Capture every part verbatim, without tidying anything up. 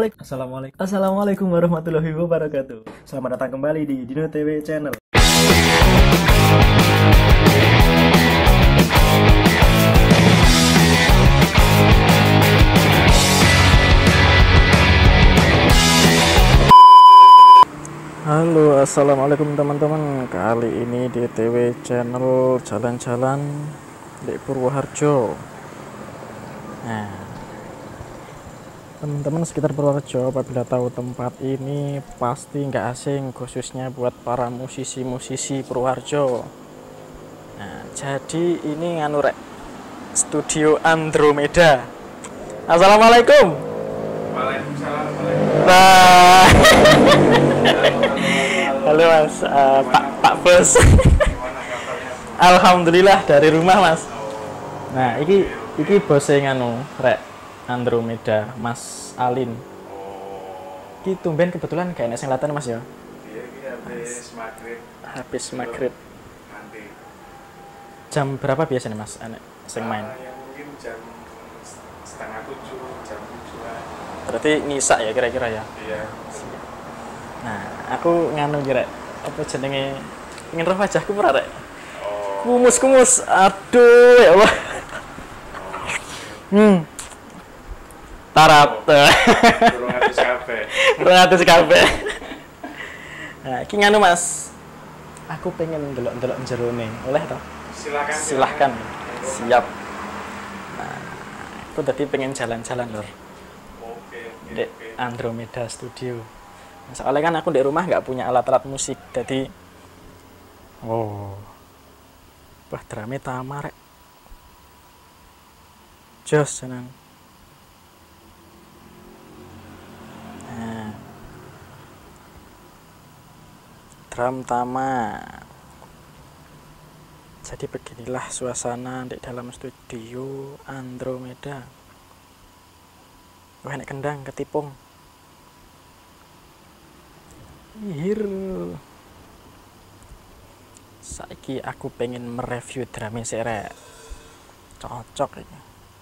Assalamualaikum. Assalamualaikum. Assalamualaikum warahmatullahi wabarakatuh. Selamat datang kembali di Dino T V Channel. Halo, assalamualaikum teman-teman. Kali ini di T V Channel jalan-jalan di Purwoharjo. Nah, teman-teman sekitar Purwoharjo apabila tahu tempat ini pasti nggak asing, khususnya buat para musisi-musisi Purwoharjo. Nah, jadi ini nganu rek, studio Andromeda. Assalamualaikum. Waalaikumsalam. Nah, halo mas, uh, Pak Pak Bos. Alhamdulillah dari rumah mas. Nah, iki iki bose nganu rek Andromeda, Mas Alin. Oh. Iki tumben kebetulan kayak nek sing latihan mas ya. Iya, iki habis maghrib. Habis maghrib. Nanti. Jam berapa biasanya mas anek sing main? Ah, yang mungkin jam setengah tujuh, jam tujuan. Berarti ngisak ya kira-kira ya. Iya. Nah, aku nganu kira apa jenenge ingin roh wajahku ora rek. Oh. Kumus-kumus. Aduh ya Allah. Hmm. Tarap. Durung atus kabeh. Durung atus kabeh. Nah, iki nganu Mas. Aku pengen ndelok-ndelok jerone. Oleh toh? Silakan. Silahkan. Siap. Nah, aku tadi pengen jalan-jalan lur. Oke, oke, Di oke. Andromeda Studio. Nah, soalnya kan aku di rumah nggak punya alat-alat musik, jadi oh. Wah, drame tamar rek. Jos senang. Nah. Drum tama. Jadi beginilah suasana di dalam studio Andromeda. Wah, enak kendang ketipung. Hir. Saiki aku pengen mereview drame sere. Cocok ini.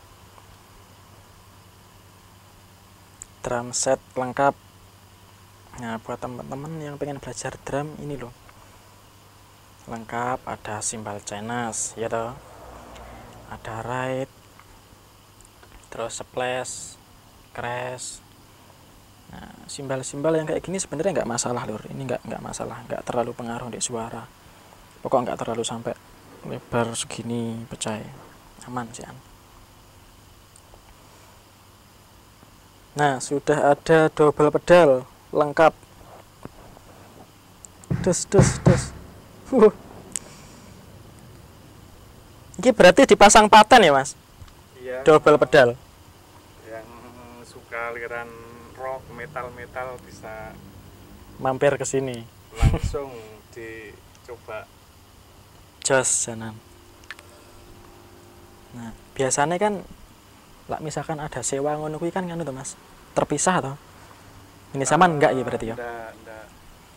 Drum set lengkap. Nah, buat teman-teman yang pengen belajar drum ini loh. Lengkap, ada simbal Chinese, ya toh. Ada ride. Terus splash, crash. Nah, simbal-simbal yang kayak gini sebenarnya nggak masalah lur. Ini nggak nggak masalah, nggak terlalu pengaruh di suara. Pokok nggak terlalu sampai lebar segini pecah. Aman sih an. Nah, sudah ada double pedal lengkap. Des des des. Uh. Ini berarti dipasang paten ya mas? Iya. Double pedal. Yang suka aliran rock, metal-metal bisa Mampir ke sini. langsung dicoba. Jos janan. Nah, biasanya kan lah misalkan ada sewa ngono kuwi kan ngono to Mas. Terpisah toh. Ini sama enggak ya berarti ya? Enggak, enggak.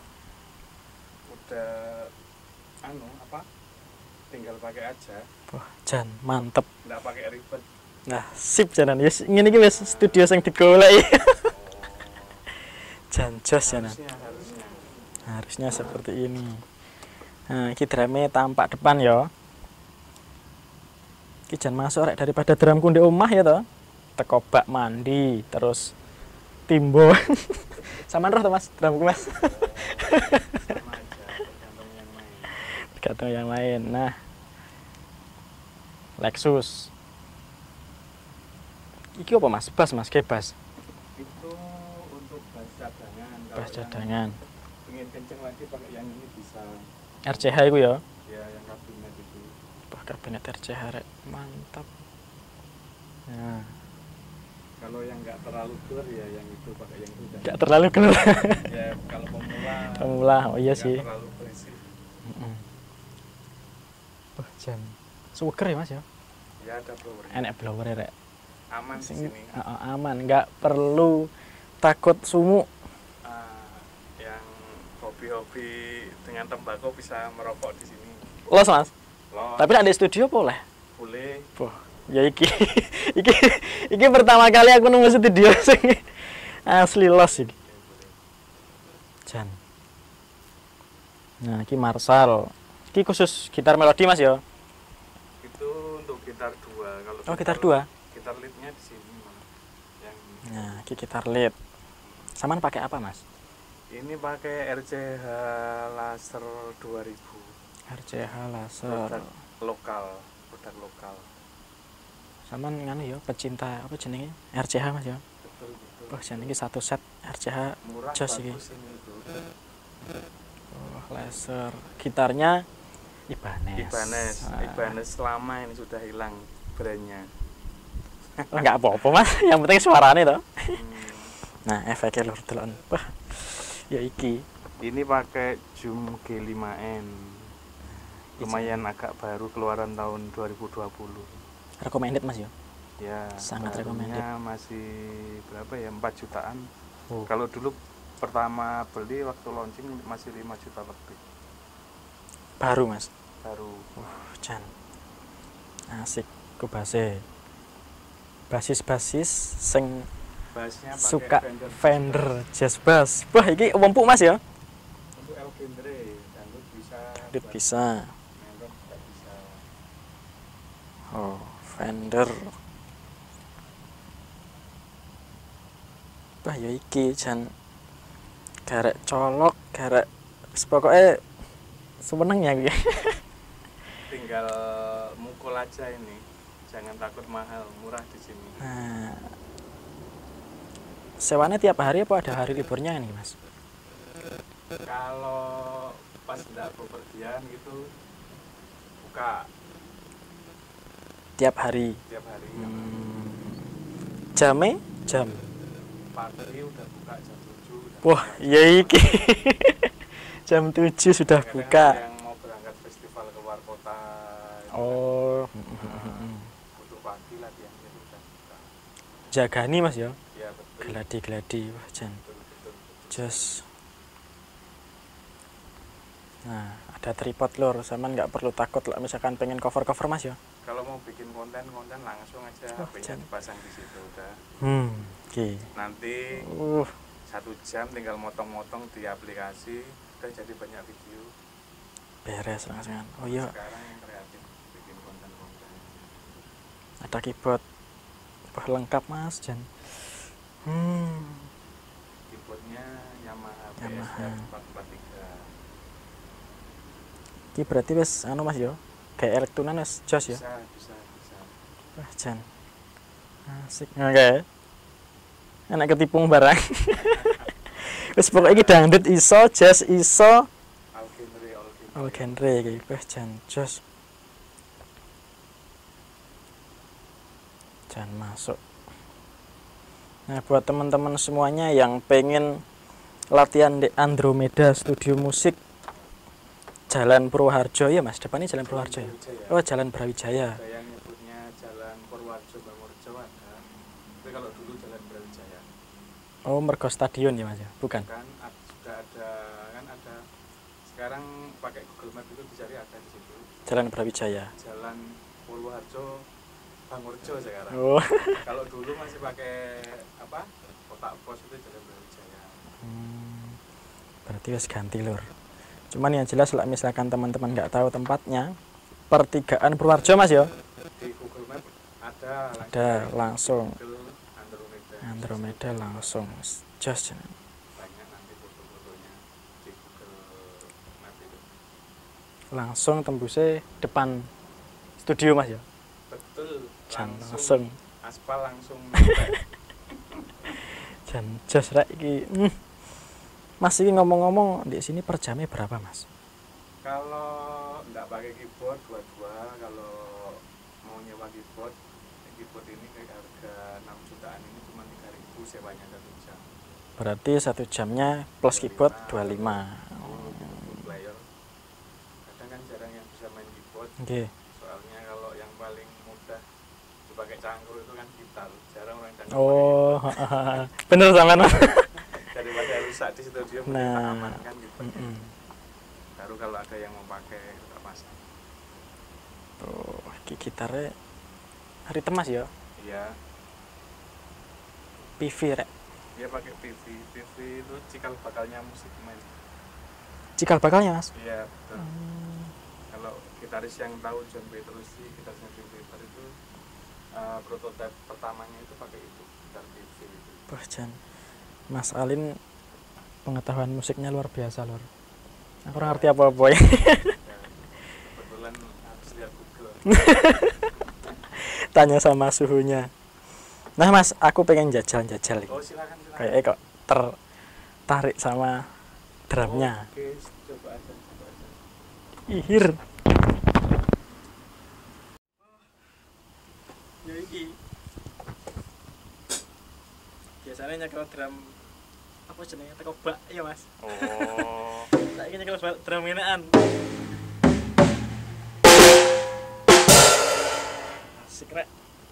Udah anu apa? Tinggal pakai aja. Wah, jan mantep. Enggak pakai ribet. Nah, sip janan. Yes, ngene iki wis studio sing digoleki. Jan jos janan. Harusnya, harusnya. Harusnya seperti ini. Nah, iki drame tampak depan ya. Iki jan masuk rek daripada drumku ndek omah ya toh. Teko bak mandi, terus timbo. Saman roh to Mas, drumku Mas. Sama aja, tergantung yang main. Tergantung yang lain. Nah, Lexus. Iki apa Mas? Bass Mas, kayak bass. Itu untuk bass cadangan. Kalau Bass yang cadangan. pengen kenceng lagi pakai yang ini bisa. R C H itu ya. Ya, yang kabinet itu. Wah, kabinet R C H rek. Mantap. Nah, Kalau yang nggak terlalu keluar ya yang itu pakai yang itu. enggak terlalu keluar. Ya, kalau pemula. Pemula, oh iya nggak sih. terlalu berisik. Heeh. Wah, jan. Suker ya Mas ya. Ya, ada blower. Enak blower rek. Aman di Sing sini. uh, aman, nggak perlu takut sumuk. Ah, yang hobi-hobi dengan tembakau bisa merokok di sini. Los Mas. Loh, Tapi ada studio boleh. boleh. Wah, ya iki. iki iki pertama kali aku nemu studio sing Asli los iki. Jan. Nah, iki Marshall. Iki khusus gitar melodi Mas ya? Itu untuk gitar dua. Kalau Oh, gitar dua. Gitar leadnya di sini malah. Yang Nah, iki gitar lead. Saman pakai apa, Mas? ini pakai R C H Laser dua ribu. R C H laser. Produk lokal, produk lokal. Saman nganu ya, pecinta apa jenenge? R C H Mas ya? Betul, betul. Wah, jan iki satu set R C H Murah, jos iki. bagus ini itu. Oh, laser. Gitarnya Ibanez. Ibanez, Ah. Ibanez lama ini sudah hilang brandnya. Oh, enggak apa-apa, Mas. Yang penting suaranya toh. Hmm. Nah, efeknya lur delon. Wah. Ya iki. Ini pakai Zoom G lima N. Lumayan agak baru, keluaran tahun dua ribu dua puluh. Recommended Mas ya? Ya, Sangat harganya recommended. masih berapa ya? empat jutaan. Oh. Kalau dulu pertama beli waktu launching masih lima juta lebih. Baru Mas. Baru. Uh, jan. Asik ku base. Basis-basis sing Bassnya pakai suka Fender, Fender Jazz Bass. Wah, iki empuk Mas ya? Untuk El Genre, dangdut bisa. Dut buat bisa. main rock juga bisa. Oh, Fender. Wah, ya iki jan garek colok, garek pokoknya seneng ya iki. Tinggal mukul aja ini. Jangan takut mahal, murah di sini. Nah, sewanya tiap hari apa ada hari liburnya ini Mas? Kalau pas tidak bepergian gitu buka Tiap hari. tiap hari. Hmm. Jame? Jam. Pagi udah buka jam tujuh. udah Wah, buka. ya iki. Jam tujuh sudah Kadang-kadang buka. ada yang mau berangkat festival keluar kota itu Oh. kan, butuh pagi latihan jadi udah buka. Jagani Mas ya? Ya betul. Geladi-geladi. Wah, jan. Betul, betul, betul. Jos. Nah, ada tripod lur, sama nggak perlu takut lah misalkan pengen cover-cover Mas ya. Kalau mau bikin konten-konten langsung aja Oh, H P-nya jan. dipasang di situ udah. Hmm, oke. Nanti Uh, satu jam tinggal motong-motong di aplikasi udah jadi banyak video. beres langsung. Oh iya, Sekarang yang kreatif bikin konten-konten. ada keyboard. Wah, lengkap Mas, jan. Hmm, Keyboardnya Yamaha B S Yamaha. R empat empat tiga. iki berarti wis anu Mas ya. Kayak elektronan wis jos ya. Bisa, bisa, bisa. Wah, jan. Asik. Oke. Enak ketipung barang. Wis pokoknya iki dangdut iso, jazz iso, All genre, all genre. all genre iki. Wah, jan jos. Jan masuk. Nah, buat teman-teman semuanya yang pengen latihan di Andromeda Studio Musik Jalan Purwoharjo ya Mas, depannya Jalan Purwoharjo ya. Brawijaya. Oh, Jalan Brawijaya. Ada yang nyebutnya Jalan Purwoharjo Bangurjo ada. Tapi kalau dulu Jalan Brawijaya. Oh, mergo stadion ya Mas ya? Bukan. Kan ad- sudah ada kan ada sekarang pakai Google Map itu dicari ada di situ. Jalan Brawijaya. Jalan Purwoharjo Bangurjo sekarang. Oh. Kalau dulu masih pakai apa? Kotak pos itu Jalan Brawijaya. Hmm, berarti wis ganti lur. Cuman yang jelas lah misalkan teman-teman nggak tahu tempatnya, pertigaan Purwoharjo Mas ya. Di Google Map ada Ada langsung Google Andromeda. Andromeda langsung just Banyak nanti foto-fotonya di Google Map itu. langsung tembusnya depan studio Mas ya. Betul. Jan Langsung langsung aspal langsung nempel. jan just rek iki. Hmm. Mas ini ngomong-ngomong di sini per jamnya berapa Mas? Kalau nggak pakai keyboard dua-dua, kalau mau nyewa keyboard, keyboard ini kayak harga enam jutaan ini cuma tiga ribu sewanya satu jam. Berarti satu jamnya plus keyboard dua puluh lima. Full player. Kadang kan jarang yang bisa main keyboard. Oke. Soalnya kalau yang paling mudah dipakai cangkul itu kan gitar. Jarang orang cangkul Oh, bener sama Mas. pakai. Daripada rusak di studio mending tak Nah, amankan gitu. mm-mm. Baru kalau ada yang mau pakai tak pasang. Oh, iki gitarnya hari temas ya, Iya. P V rek. Dia pakai P V. P V itu cikal bakalnya musik main. Cikal bakalnya mas. Iya betul. Hmm. Kalau gitaris yang tahu John Petrucci, gitarisnya John Peter itu uh, prototipe pertamanya itu pakai itu, gitar P V itu. Wah Jan, Mas Alin pengetahuan musiknya luar biasa lor. Aku kurang ngerti apa-apa ya. Ya, kebetulan harus lihat Google. Tanya sama suhunya. Nah mas, aku pengen jajal-jajal Oh silakan silakan. kayak kok tertarik sama drumnya. Oh, oke, coba aja, coba aja. Ihir. Ya iki. Biasanya nyekel drum apa jenenge teko bak ya mas. Oh. Saiki nyekel drum ngenekan. Asik rek.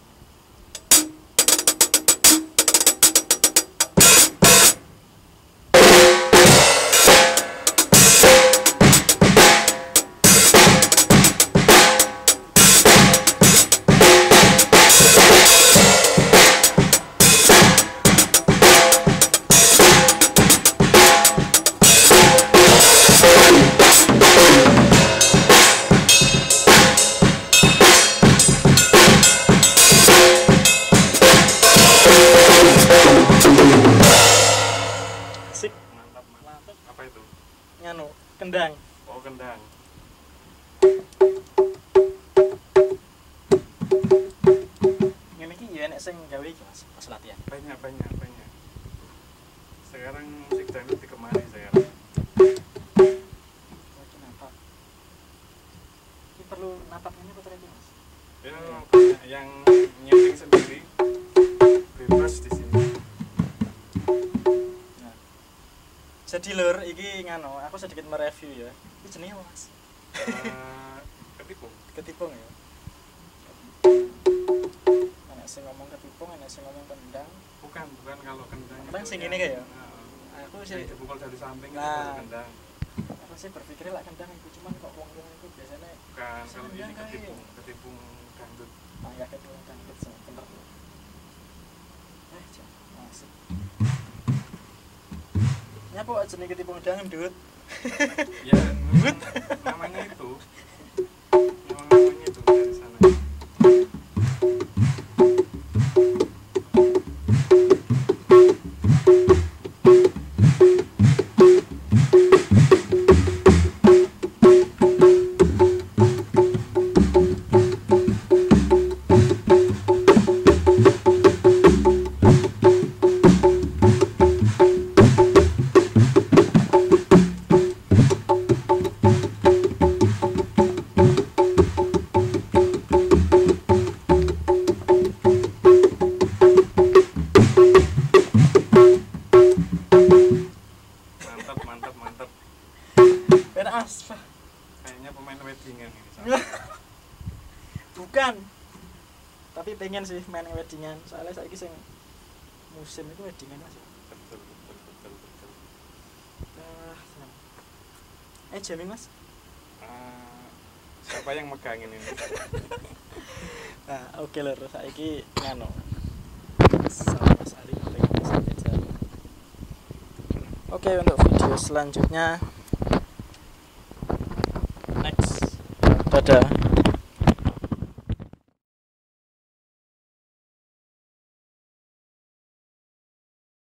Mantap, mantap. Apa itu? Nganu, kendang. Oh, kendang. Ngene iki ya enek sing gawe iki Mas, pas latihan. Banyak, banyak, banyak. Sekarang musik dangdut dikemari sekarang. Oh, iki napak. Iki perlu napak ngene apa iki Mas? Ya, banyak yang nyeting sendiri. Bebas di sini. Nah. Jadi lur, iki nganu, aku sedikit mereview ya. Iki jenenge apa Mas? Uh, ketipu. Ketipung ya. Enek sing ngomong ketipung, enek sing ngomong kendang. Bukan, bukan kalau kendang. Kendang itu sing yang- gini kayak ya? Nah, Aku yang sih dipukul dari samping itu Nah. baru kendang. aku sih berpikir lah kendang itu cuman kok wong-wong itu biasanya Bukan, kalau ini Kendang kayak- ketipung, ketipung dangdut. tangga ketipung dangdut sama bener. Eh, jam masuk. Nyapa kok jenenge ketipung dangdut? Ya, memang namanya itu. Memang namanya itu dari sana. Mantap, mantap, mantap. Bener Mas. Kayaknya pemain weddingan ini. Bukan. Tapi pengen sih main weddingan. Soalnya saiki sing musim itu weddingan Mas. Betul, betul, betul, betul. Ah, seneng. Eh, jamming Mas. Ah, siapa yang megangin ini? Nah, oke lur, saiki nganu. Sama Mas Ali pengen jajan. Oke, untuk video selanjutnya next. Dadah.